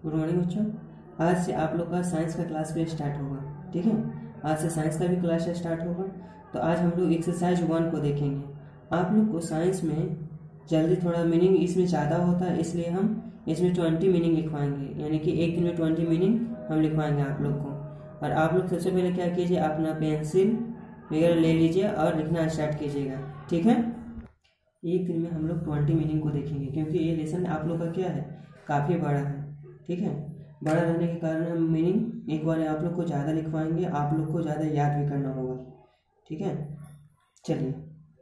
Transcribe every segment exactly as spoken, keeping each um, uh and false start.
Good morning बच्चों। आज से आप लोग का साइंस का क्लास भी स्टार्ट होगा। ठीक है, आज से साइंस का भी क्लास स्टार्ट होगा। तो आज हम लोग एक्सरसाइज वन को देखेंगे। आप लोग को साइंस में जल्दी थोड़ा मीनिंग इसमें ज़्यादा होता है, इसलिए हम इसमें ट्वेंटी मीनिंग लिखवाएंगे, यानी कि एक दिन में ट्वेंटी मीनिंग हम लिखवाएंगे आप लोग को। और आप लोग सबसे पहले क्या कीजिए, अपना पेंसिल वगैरह ले लीजिए और लिखना स्टार्ट कीजिएगा। ठीक है, एक दिन में हम लोग ट्वेंटी मीनिंग को देखेंगे, क्योंकि ये लेसन आप लोग का क्या है, काफ़ी बड़ा है। ठीक है, बड़ा रहने के कारण हम मीनिंग एक बार आप लोग को ज़्यादा लिखवाएंगे, आप लोग को ज़्यादा याद भी करना होगा। ठीक है, चलिए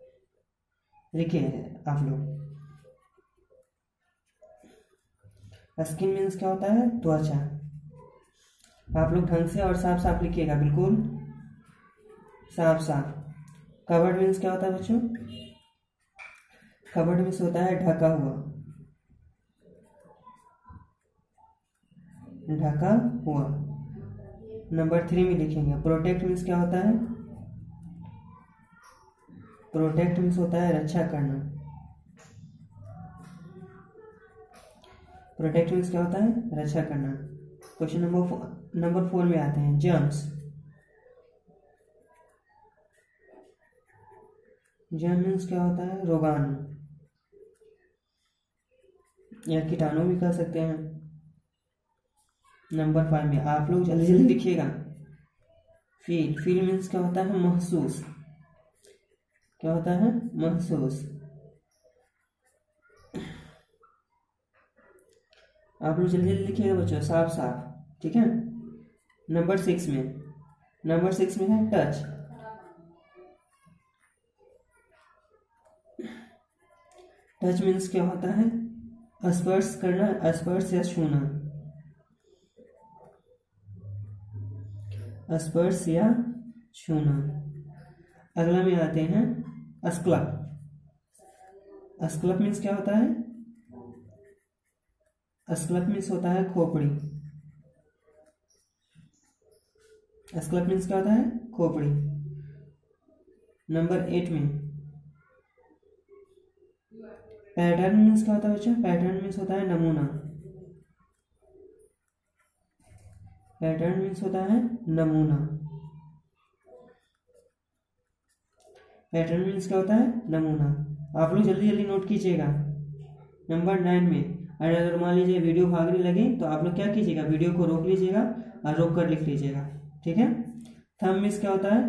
लिखिए आप लोग। स्किन मीन्स क्या होता है, त्वचा। आप लोग ढंग से और साफ साफ लिखिएगा, बिल्कुल साफ साफ। कवर्ड मीन्स क्या होता है बच्चों, कवर्ड मीन्स होता है ढका हुआ, ढका हुआ। नंबर थ्री में लिखेंगे प्रोटेक्ट मीन्स क्या होता है, प्रोटेक्ट मीन्स होता है रक्षा करना। प्रोटेक्ट मीन्स क्या होता है, रक्षा करना। Question number four number four में आते हैं जर्म्स। जर्म मीन्स क्या होता है, रोगाणु या कीटाणु भी कह सकते हैं। नंबर फाइव में आप लोग जल्दी जल्दी लिखिएगा फील। फील मीन्स क्या होता है, महसूस। क्या होता है, महसूस। आप लोग जल्दी जल्दी लिखिएगा बच्चों, साफ साफ। ठीक है, नंबर सिक्स में नंबर सिक्स में है टच। टच मीन्स क्या होता है, स्पर्श करना, स्पर्श या छूना, स्पर्श या छूना। अगला में आते हैं स्क्लप। स्क्लप मीन्स क्या होता है, स्क्लप मीन्स होता है खोपड़ी। स्क्लप मीन्स क्या होता है, खोपड़ी। नंबर एट में पैटर्न मीन्स क्या होता है बच्चों, पैटर्न मीन्स होता है नमूना। पैटर्न मीन्स होता है नमूना। पैटर्न मीन्स क्या होता है, नमूना। आप लोग जल्दी जल्दी नोट कीजिएगा। नंबर नाइन में अगर मान लीजिए वीडियो भागने लगे तो आप लोग क्या कीजिएगा, वीडियो को रोक लीजिएगा और रोक कर लिख लीजिएगा। ठीक है, थंब मीन्स क्या होता है,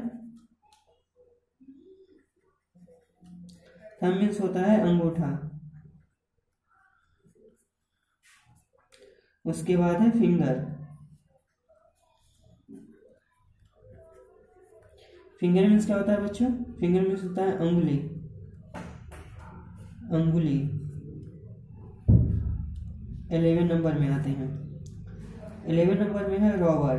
थंब मीन्स होता है अंगूठा। उसके बाद है फिंगर। फिंगर मीन्स क्या होता है बच्चों, फिंगर मीन्स होता है अंगुली, अंगुली। इलेवन नंबर में आते हैं, इलेवन नंबर में है रॉबर।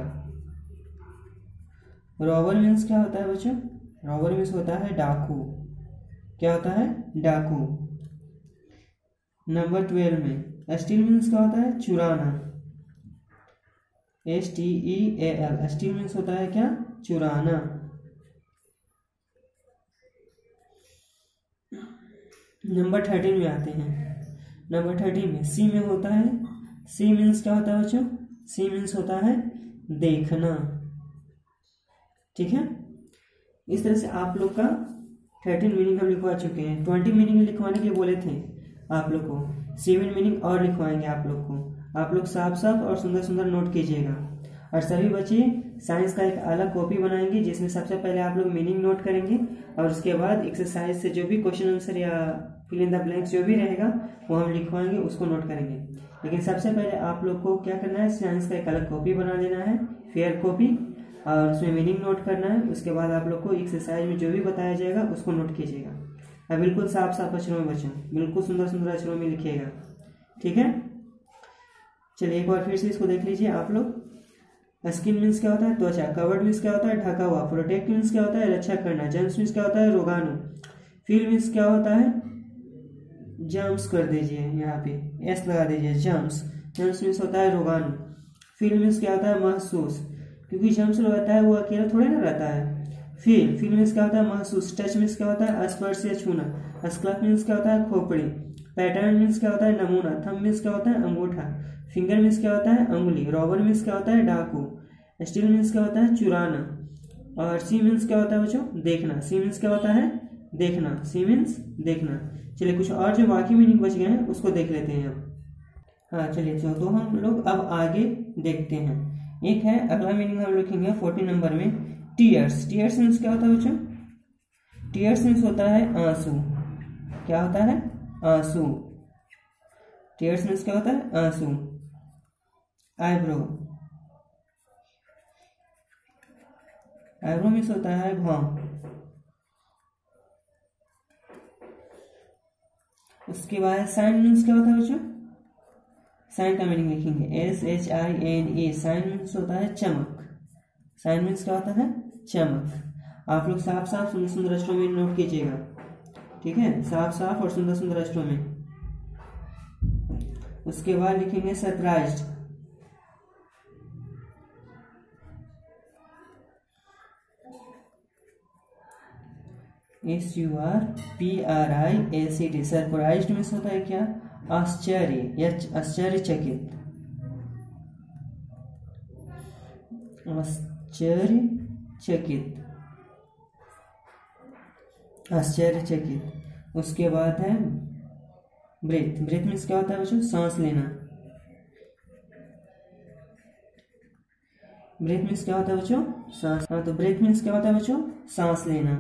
रॉबर मीन्स क्या होता है बच्चों, रॉबर मीन्स होता है डाकू। क्या होता है, डाकू। नंबर ट्वेल्व में स्टील मीन्स क्या होता है, चुराना। S T E A L, steal means होता है क्या, चुराना। नंबर थर्टीन में आते हैं। नंबर थर्टीन में सी में होता है, सी मीन्स क्या होता है बच्चों, सी मीन्स होता है देखना। ठीक है, इस तरह से आप लोग का थर्टीन मीनिंग हम लिखवा चुके हैं। ट्वेंटी मीनिंग लिखवाने के लिए बोले थे आप लोग को, सेवन मीनिंग और लिखवाएंगे आप लोग को। आप लोग साफ साफ और सुंदर सुंदर नोट कीजिएगा। और सभी बच्चे साइंस का एक अलग कॉपी बनाएंगे, जिसमें सबसे पहले आप लोग मीनिंग नोट करेंगे और उसके बाद एक्सरसाइज से जो भी क्वेश्चन आंसर या फिल इन द ब्लैंक्स जो भी रहेगा वो हम लिखवाएंगे, उसको नोट करेंगे। लेकिन सबसे पहले आप लोग को क्या करना है, साइंस का एक अलग कॉपी बना लेना है, फेयर कॉपी, और उसमें मीनिंग नोट करना है। उसके बाद आप लोग को एक्सरसाइज में जो भी बताया जाएगा उसको नोट कीजिएगा। और बिल्कुल साफ साफ अक्षरों में बच्चों, बिल्कुल सुंदर सुंदर अक्षरों में लिखिएगा। ठीक है, चलिए एक बार फिर से इसको देख लीजिए आप लोग। स्किन मीन्स क्या होता है, त्वचा। कवर्ड मीन्स क्या होता है, ढका हुआ। प्रोटेक्ट मीन्स क्या होता है, रक्षा करना। जर्म्स मीन्स क्या होता है, रोगाणु। फील मीन्स क्या होता है, जर्म्स कर दीजिए, यहाँ पे एस लगा दीजिए, जर्म्स। जर्म्स मीन्स होता है रोगाणु। फील मीन्स क्या होता है, महसूस, क्योंकि जर्म्स रहता है वो अकेला थोड़े ना रहता है। फील फील मीन्स क्या होता है, महसूस। टच मीन्स क्या होता है, स्पर्श या छूना। स्क्लप मीन्स क्या होता है, खोपड़ी। पैटर्न मीन्स क्या होता है, नमूना। थंब मीन्स क्या होता है, अंगूठा। फिंगर मीन्स क्या होता है अंगुली, रॉबर मीन्स क्या होता है डाकू, स्टील मीन्स क्या होता है चुराना, और सी मीन्स क्या होता है बच्चों देखना। सी मीन्स क्या होता है देखना, सी मीन्स देखना। चलिए कुछ और जो बाकी मीनिंग बच गए हैं उसको देख लेते हैं अब। हाँ चलिए तो, तो हम लोग अब आगे देखते हैं। एक है अगला मीनिंग हम लिखेंगे फोर्टीन नंबर में, टीयर्स। टीयर्स मीन्स क्या होता है बच्चों, टीयर्स मीन्स होता है आंसू। क्या होता है आंसू। टीयर्स मीन्स क्या होता है आंसू। आईब्रो, आईब्रो मीन्स होता है भाव। उसके बाद साइन मीन्स क्या होता है बच्चों, साइन का मीनिंग लिखेंगे S H I N A. Shine means होता है चमक। साइन मीन्स क्या होता है चमक। आप लोग साफ साफ सुंदर सुंदर अक्षरों में नोट कीजिएगा, ठीक है, साफ साफ और सुंदर सुंदर अक्षरों में। उसके बाद लिखेंगे surprised. S U R P R I A C T. Surprised means होता है क्या आश्चर्य या आश्चर्यचकित। आश्चर्यचकित, आश्चर्यचकित। उसके बाद है ब्रेथ। ब्रेथ मीन्स क्या होता है बच्चों सांस लेना। ब्रेथ मीन्स क्या होता है बच्चों सांस। हाँ तो ब्रेथ मीन्स क्या होता है बच्चों सांस लेना,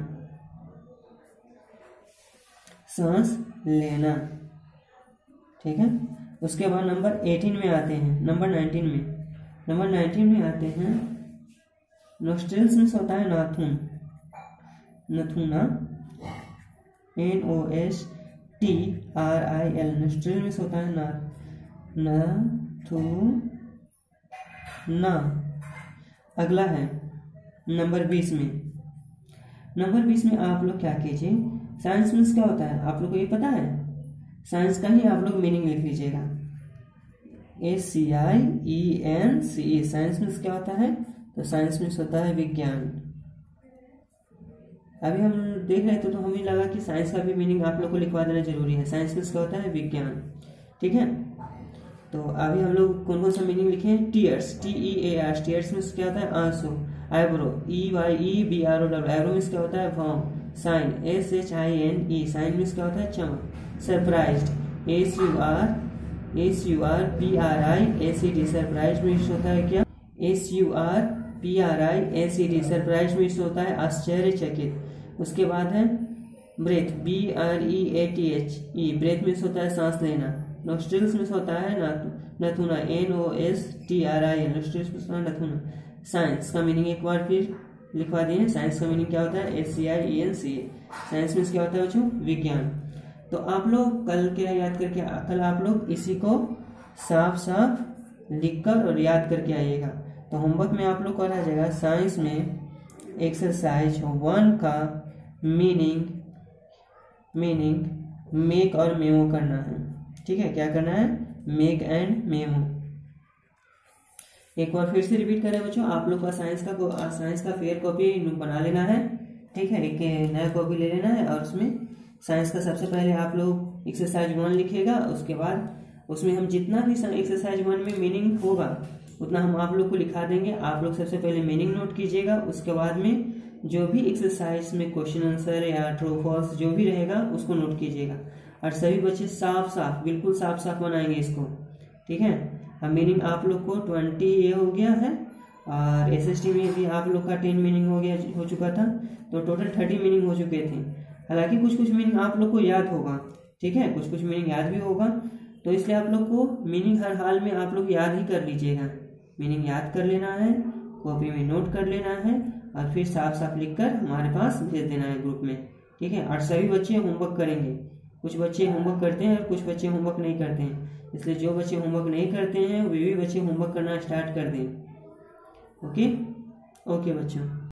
सांस लेना, ठीक है। उसके बाद नंबर एटीन में आते हैं, नंबर नाइनटीन में। नंबर नाइनटीन में आते हैं नोस्ट्रिल्स मीन्स होता है नाखून, नथुना, N O S T R I L. Nostril means होता है ना, नथुना। अगला है नंबर बीस में। नंबर बीस में आप लोग क्या कीजिए, साइंस मीन्स क्या होता है आप लोग को ये पता है, साइंस का ही आप लोग मीनिंग लिख लीजिएगा, S C I E N C E. Science means क्या होता है, तो साइंस मीन्स होता है विज्ञान। अभी हम देख रहे थे तो हमें लगा कि साइंस का भी मीनिंग आप लोग को लिखवा देना जरूरी है। साइंस मीन्स क्या होता है विज्ञान, ठीक है। तो अभी हम लोग कौन कौन सा मीनिंग लिखे, tears, T E A R. Tears means क्या होता है आंसू। Eyebrow, E Y E B R O W. Eyebrow means क्या होता है भाव। Shine, S H I N E. Shine means क्या होता है चमक। Surprised, S U R S U R P R I A C T. Surprised means होता है क्या, S U R P R I A C T. Surprised means होता है आश्चर्यचकित। उसके बाद है breath, B R E A T H E. Breath means होता है सांस लेना। नोस्ट्रिल्स मीन्स होता है नथुना, N O S T R I L. Nostrils means होता है नथुना। साइंस का मीनिंग एक बार फिर लिखवा दिए। साइंस का मीनिंग क्या होता है, S C I E N C A. Science means क्या होता है बच्चों विज्ञान। तो आप लोग कल क्या याद करके, कल आप लोग इसी को साफ साफ लिखकर और याद करके आइएगा। तो होमवर्क में आप लोग को आ जाएगा साइंस में एक्सरसाइज वन का मीनिंग मीनिंग मेक और मेमो करना है, ठीक है। क्या करना है, मेक एंड मेमो। एक बार फिर से रिपीट करें बच्चों, आप लोग का साइंस का साइंस का फेयर कॉपी बना लेना है, ठीक है। एक नया कॉपी ले लेना है और उसमें साइंस का सबसे पहले आप लोग एक्सरसाइज वन लिखिएगा। उसके बाद उसमें हम जितना भी एक्सरसाइज वन में मीनिंग होगा उतना हम आप लोग को लिखा देंगे। आप लोग सबसे पहले मीनिंग नोट कीजिएगा। उसके बाद में जो भी एक्सरसाइज में क्वेश्चन आंसर या ट्रू फॉल्स जो भी रहेगा उसको नोट कीजिएगा। और सभी बच्चे साफ साफ बिल्कुल साफ साफ बनाएंगे इसको, ठीक है। अब मीनिंग आप लोग को ट्वेंटी ये हो गया है और एस एस टी में भी आप लोग का टेन मीनिंग हो गया हो चुका था, तो टोटल थर्टी मीनिंग हो चुके थे। हालांकि कुछ कुछ मीनिंग आप लोग को याद होगा, ठीक है, कुछ कुछ मीनिंग याद भी होगा। तो इसलिए आप लोग को मीनिंग हर हाल में आप लोग याद ही कर लीजिएगा। मीनिंग याद कर लेना है, कॉपी में नोट कर लेना है और फिर साफ साफ लिखकर हमारे पास भेज देना है ग्रुप में, ठीक है। और सभी बच्चे होमवर्क करेंगे। कुछ बच्चे होमवर्क करते हैं और कुछ बच्चे होमवर्क नहीं करते हैं, इसलिए जो बच्चे होमवर्क नहीं करते हैं वे भी बच्चे होमवर्क करना स्टार्ट कर दें। ओके ओके बच्चों।